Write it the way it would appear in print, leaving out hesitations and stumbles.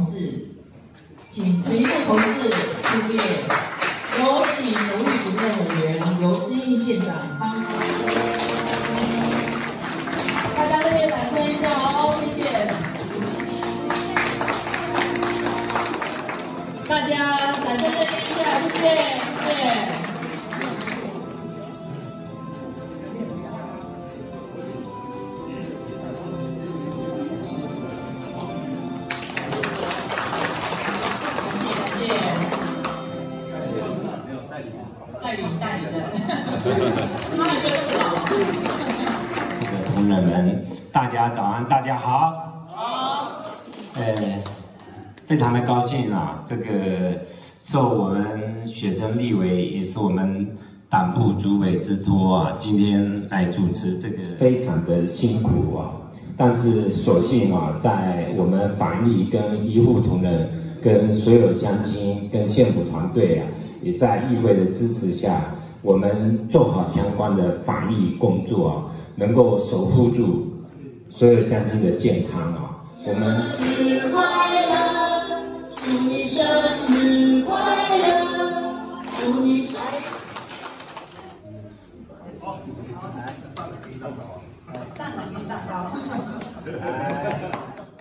同志，请陈一柱同志出列，有请农历主任委员刘之印县长。大家热烈掌声一下哦，谢谢。大家掌声热烈一下，谢谢，谢谢。 代理的，他还觉得不老。 同仁们，大家早安，大家好。 好。 非常的高兴啊，这个受我们学生立委，也是我们党部主委之托啊，今天来主持这个，非常的辛苦啊。但是所幸啊，在我们防疫跟医护同仁跟所有乡亲跟县府团队啊。 也在议会的支持下，我们做好相关的防疫工作啊，能够守护住所有乡亲的健康啊。我们生日快乐，祝你生日快乐，祝你生日。好，来上个蛋糕，上个蛋糕。